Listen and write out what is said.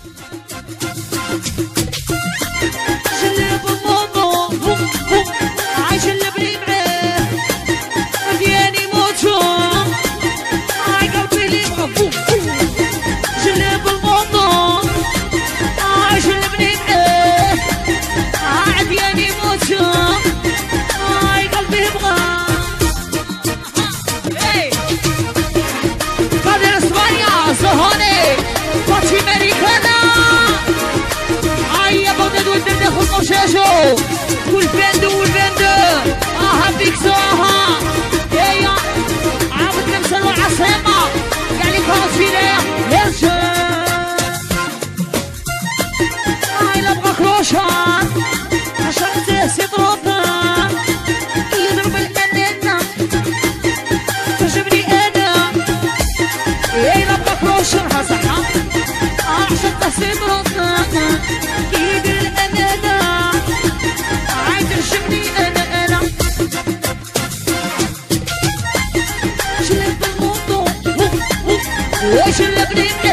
والباند هابيك سواها هيا عاود نمشي للعاصمة كاع لي كونسيلير يرجع إلا بغا كروشان عشرته سي طروطان يضرب الأنانة تعجبني أنا إلا بغا كروشان ها صحة عشرته سي طروطان يدير الأنانة عايز تعجبني أنا شلب الموضوع وشلبني